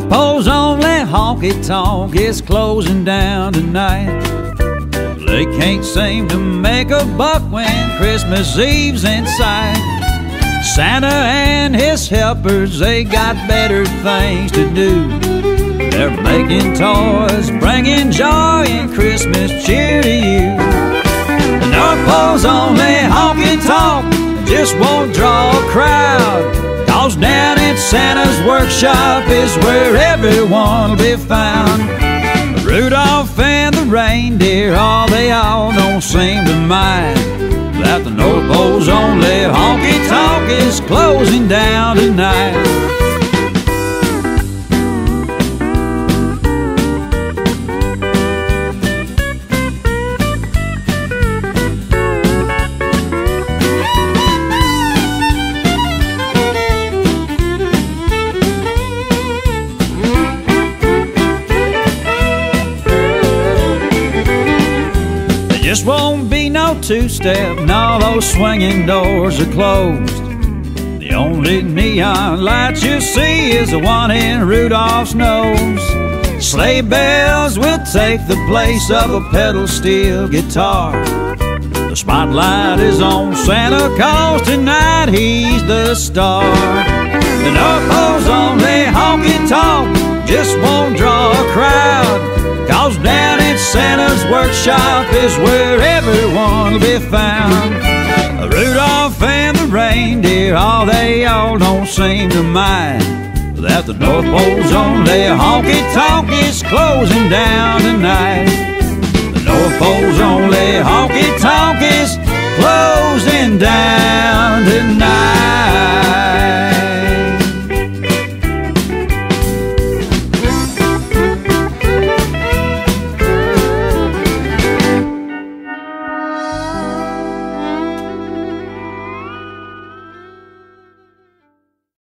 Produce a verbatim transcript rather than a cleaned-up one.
North Pole's only honky-tonk is closing down tonight. They can't seem to make a buck when Christmas Eve's in sight. Santa and his helpers, they got better things to do. They're making toys, bringing joy and Christmas cheer to you. The North Pole's only honky-tonk just won't draw a crowd, 'cause down in Santa's workshop is where everyone will be found. Rudolph and the reindeer, oh, they all don't seem to mind that the North Pole's only honky-tonk is closing down tonight. Just won't be no two-step, and all those swinging doors are closed. The only neon light you see is the one in Rudolph's nose. Sleigh bells will take the place of a pedal steel guitar. The spotlight is on Santa, 'cause tonight he's the star. The North Pole's only honky-tonk just won't draw a crowd, 'cause down in Santa's workshop is where everyone will be found. Rudolph and the reindeer, oh, they all don't seem to mind that the North Pole's only honky-tonk is closing down tonight. The North Pole's only honky-tonk is